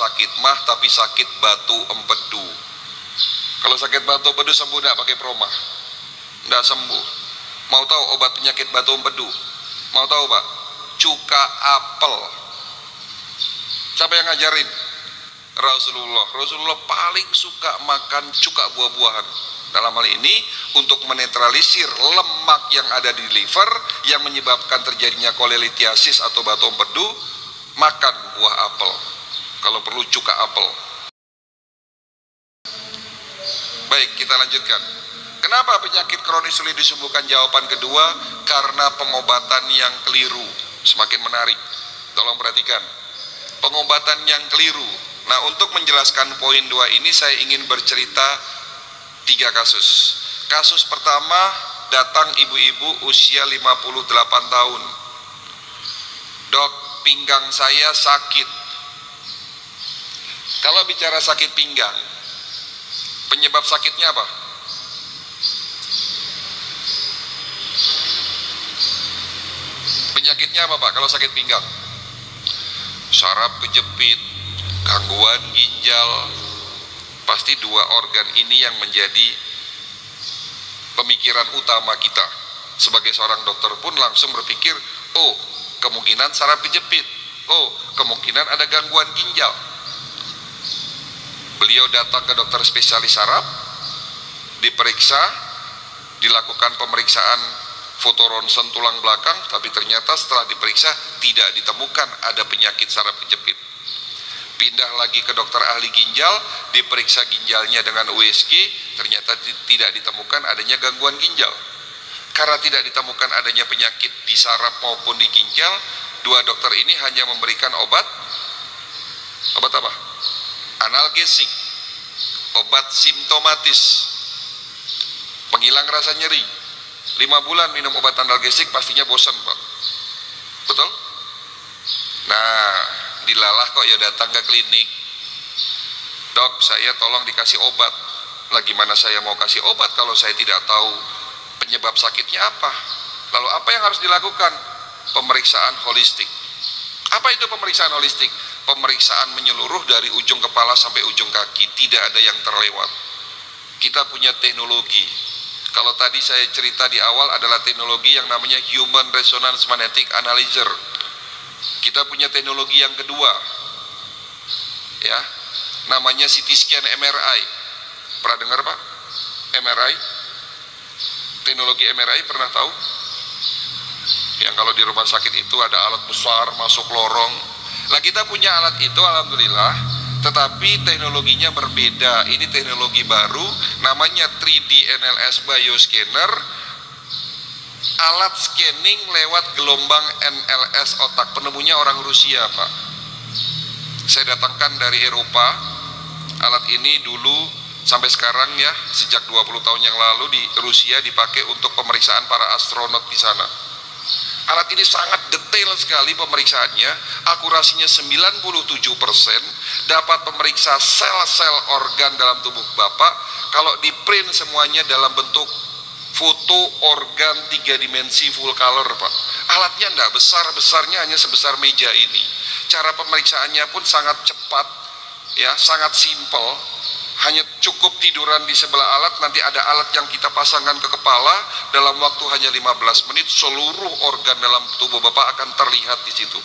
sakit mah, tapi sakit batu empedu. Kalau sakit batu empedu sembuh enggak pakai promah? Enggak sembuh. Mau tahu obat penyakit batu empedu? Mau tahu Pak? Cuka apel. Siapa yang ngajarin? Rasulullah. Rasulullah paling suka makan cuka buah-buahan. Dalam hal ini untuk menetralisir lemak yang ada di liver yang menyebabkan terjadinya kolelitiasis atau batu empedu, makan buah apel. Kalau perlu cuka apel. Baik, kita lanjutkan. Kenapa penyakit kronis sulit disembuhkan? Jawaban kedua, karena pengobatan yang keliru. Semakin menarik. Tolong perhatikan. Pengobatan yang keliru. Nah, untuk menjelaskan poin 2 ini saya ingin bercerita 3 kasus. Kasus pertama, datang ibu-ibu usia 58 tahun. Dok, pinggang saya sakit. Kalau bicara sakit pinggang, penyebab sakitnya apa? Penyakitnya apa Pak kalau sakit pinggang? Saraf kejepit, gangguan ginjal. Pasti 2 organ ini yang menjadi pemikiran utama kita. Sebagai seorang dokter pun langsung berpikir, oh kemungkinan saraf kejepit, oh kemungkinan ada gangguan ginjal. Beliau datang ke dokter spesialis saraf, diperiksa, dilakukan pemeriksaan foto ronsen tulang belakang, tapi ternyata setelah diperiksa tidak ditemukan ada penyakit saraf kejepit. Pindah lagi ke dokter ahli ginjal, diperiksa ginjalnya dengan USG, ternyata tidak ditemukan adanya gangguan ginjal. Karena tidak ditemukan adanya penyakit di saraf maupun di ginjal, 2 dokter ini hanya memberikan obat apa? Analgesik, obat simptomatis, penghilang rasa nyeri. 5 bulan minum obat analgesik pastinya bosan Pak. Betul? Nah, dilalah kok ya datang ke klinik. Dok, saya tolong dikasih obat. Lah gimana saya mau kasih obat kalau saya tidak tahu penyebab sakitnya apa? Lalu apa yang harus dilakukan? Pemeriksaan holistik. Apa itu pemeriksaan holistik? Pemeriksaan menyeluruh dari ujung kepala sampai ujung kaki, tidak ada yang terlewat. Kita punya teknologi. Kalau tadi saya cerita di awal adalah teknologi yang namanya Human Resonance Magnetic Analyzer. Kita punya teknologi yang kedua, ya, namanya CT scan MRI. Pernah dengar Pak? MRI? Teknologi MRI pernah tahu? Yang kalau di rumah sakit itu ada alat besar masuk lorong. Nah kita punya alat itu alhamdulillah, tetapi teknologinya berbeda. Ini teknologi baru, namanya 3D NLS Bioscanner. Alat scanning lewat gelombang NLS otak. Penemunya orang Rusia Pak. Saya datangkan dari Eropa. Alat ini dulu sampai sekarang ya, sejak 20 tahun yang lalu di Rusia dipakai untuk pemeriksaan para astronot di sana. Alat ini sangat detail sekali pemeriksaannya, akurasinya 97%, dapat memeriksa sel-sel organ dalam tubuh Bapak. Kalau di print semuanya dalam bentuk foto organ 3 dimensi full color Pak. Alatnya enggak besar-besarnya, hanya sebesar meja ini. Cara pemeriksaannya pun sangat cepat, ya, sangat simpel. Hanya cukup tiduran di sebelah alat, nanti ada alat yang kita pasangkan ke kepala, dalam waktu hanya 15 menit seluruh organ dalam tubuh Bapak akan terlihat di situ.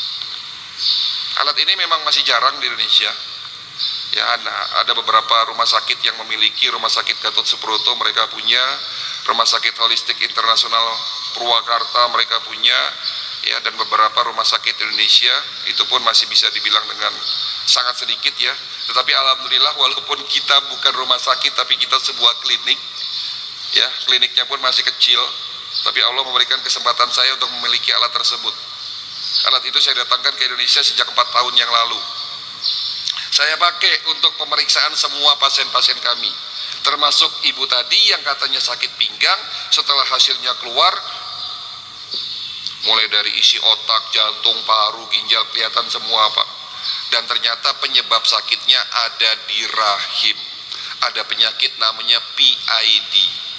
Alat ini memang masih jarang di Indonesia. Ya, ada beberapa rumah sakit yang memiliki, Rumah Sakit Gatot Subroto mereka punya, Rumah Sakit Holistik Internasional Purwakarta mereka punya, ya, dan beberapa rumah sakit Indonesia itu pun masih bisa dibilang dengan sangat sedikit ya. Tetapi alhamdulillah walaupun kita bukan rumah sakit tapi kita sebuah klinik, ya, kliniknya pun masih kecil, tapi Allah memberikan kesempatan saya untuk memiliki alat tersebut. Alat itu saya datangkan ke Indonesia sejak 4 tahun yang lalu. Saya pakai untuk pemeriksaan semua pasien-pasien kami, termasuk ibu tadi yang katanya sakit pinggang. Setelah hasilnya keluar, mulai dari isi otak, jantung, paru, ginjal kelihatan semua Pak. Dan ternyata penyebab sakitnya ada di rahim. Ada penyakit namanya PID.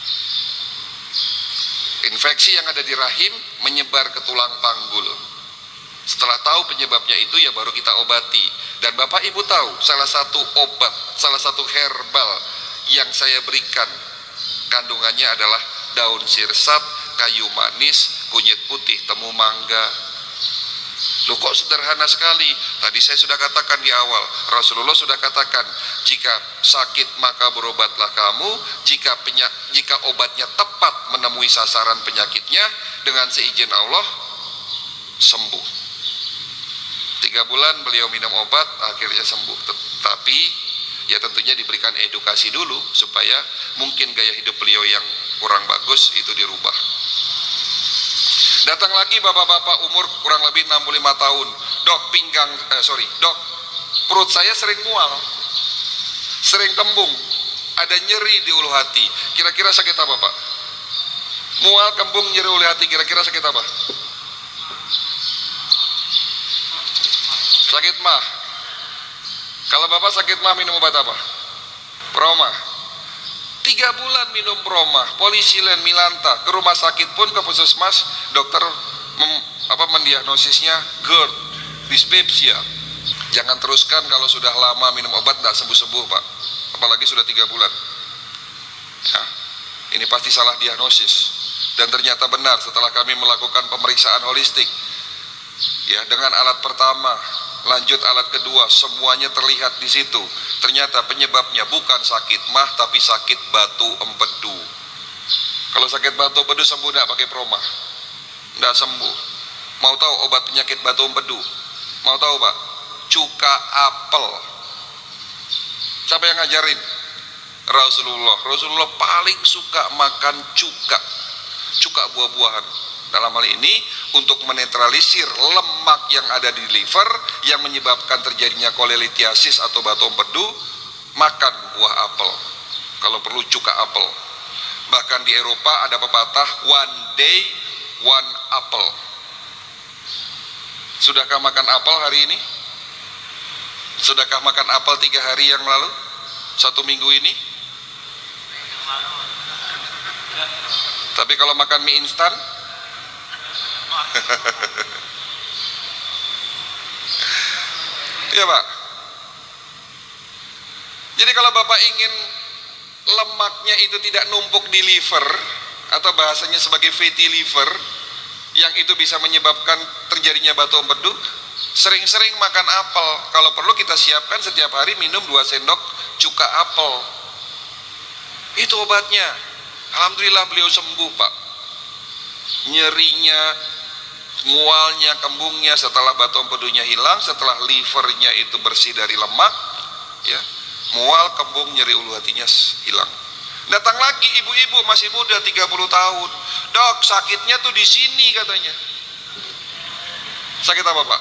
Infeksi yang ada di rahim menyebar ke tulang panggul. Setelah tahu penyebabnya itu ya baru kita obati. Dan Bapak Ibu tahu, salah satu obat, salah satu herbal yang saya berikan, kandungannya adalah daun sirsat, kayu manis, kunyit putih, temu mangga. Loh, kok sederhana sekali? Tadi saya sudah katakan di awal, Rasulullah sudah katakan, jika sakit maka berobatlah kamu, jika obatnya tepat menemui sasaran penyakitnya, dengan seizin Allah sembuh. 3 bulan beliau minum obat, akhirnya sembuh. Tapi ya tentunya diberikan edukasi dulu supaya mungkin gaya hidup beliau yang kurang bagus itu dirubah. Datang lagi bapak-bapak umur kurang lebih 65 tahun. Dok, dok, perut saya sering mual, sering kembung, ada nyeri di ulu hati. Kira-kira sakit apa, Pak? Mual, kembung, nyeri ulu hati, kira-kira sakit apa? Sakit mah. Kalau Bapak sakit mah minum obat apa? Proma. 3 bulan minum Proma, Polisilen, Milanta. Ke rumah sakit pun, ke puskesmas, dokter mendiagnosisnya GERD, dyspepsia. Jangan teruskan kalau sudah lama minum obat tidak sembuh-sembuh, Pak. Apalagi sudah 3 bulan. Ya, ini pasti salah diagnosis. Dan ternyata benar setelah kami melakukan pemeriksaan holistik. Ya, dengan alat pertama, lanjut alat kedua, semuanya terlihat di situ. Ternyata penyebabnya bukan sakit mah, tapi sakit batu empedu. Kalau sakit batu empedu sembuh tidak pakai Proma? Tidak sembuh. Mau tahu obat penyakit batu empedu? Mau tahu, Pak? Cuka apel. Siapa yang ngajarin? Rasulullah. Rasulullah paling suka makan cuka buah-buahan. Dalam hal ini untuk menetralisir lemak yang ada di liver yang menyebabkan terjadinya kolelitiasis atau batu empedu, makan buah apel. Kalau perlu cuka apel. Bahkan di Eropa ada pepatah one day one apple. Sudahkah makan apel hari ini? Sudahkah makan apel 3 hari yang lalu? 1 minggu ini? Tapi kalau makan mie instan, iya, Pak. Jadi kalau Bapak ingin lemaknya itu tidak numpuk di liver, atau bahasanya sebagai fatty liver, yang itu bisa menyebabkan terjadinya batu empedu, sering-sering makan apel. Kalau perlu kita siapkan setiap hari minum 2 sendok cuka apel. Itu obatnya. Alhamdulillah beliau sembuh, Pak. Nyerinya, mualnya, kembungnya setelah batu empedunya hilang, setelah livernya itu bersih dari lemak, ya, mual, kembung, nyeri ulu hatinya hilang. Datang lagi ibu-ibu masih muda 30 tahun. Dok, sakitnya tuh di sini katanya. Sakit apa, Pak?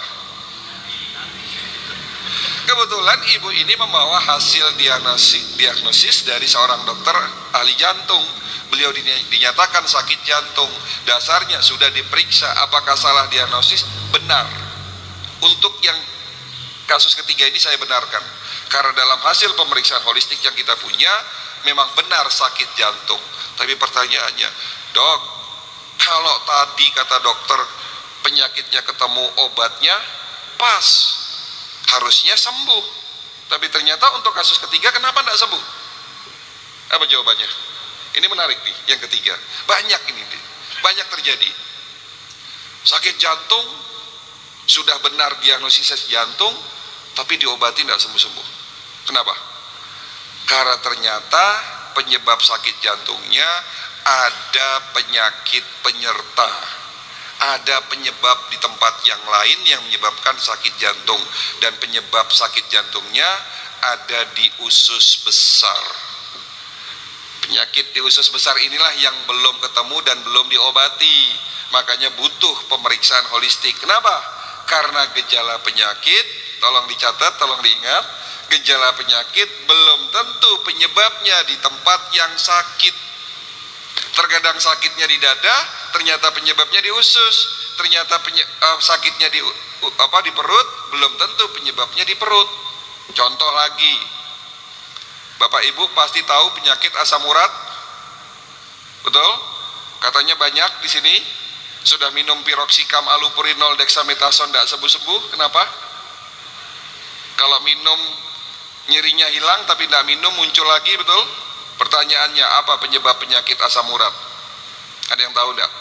Kebetulan ibu ini membawa hasil diagnosis dari seorang dokter ahli jantung. Beliau dinyatakan sakit jantung. Dasarnya sudah diperiksa, apakah salah diagnosis? Benar. Untuk yang kasus ketiga ini saya benarkan, karena dalam hasil pemeriksaan holistik yang kita punya memang benar sakit jantung. Tapi pertanyaannya, dok, kalau tadi kata dokter penyakitnya ketemu obatnya, pas, harusnya sembuh. Tapi ternyata untuk kasus ketiga kenapa tidak sembuh? Apa jawabannya? Ini menarik nih, yang ketiga. Banyak ini, banyak terjadi. Sakit jantung, sudah benar diagnosis jantung, tapi diobati tidak sembuh-sembuh. Kenapa? Karena ternyata penyebab sakit jantungnya ada penyakit penyerta, ada penyebab di tempat yang lain yang menyebabkan sakit jantung, dan penyebab sakit jantungnya ada di usus besar. Penyakit di usus besar inilah yang belum ketemu dan belum diobati, makanya butuh pemeriksaan holistik. Kenapa? Karena gejala penyakit, tolong dicatat, tolong diingat, gejala penyakit belum tentu penyebabnya di tempat yang sakit. Terkadang sakitnya di dada, ternyata penyebabnya di usus. Ternyata sakitnya di perut, belum tentu penyebabnya di perut. Contoh lagi, Bapak Ibu pasti tahu penyakit asam urat, betul? Katanya banyak di sini sudah minum piroxicam, allopurinol, dexamethasone tidak sembuh-sembuh. Kenapa? Kalau minum nyerinya hilang tapi tidak minum muncul lagi, betul? Pertanyaannya, apa penyebab penyakit asam urat? Ada yang tahu tidak?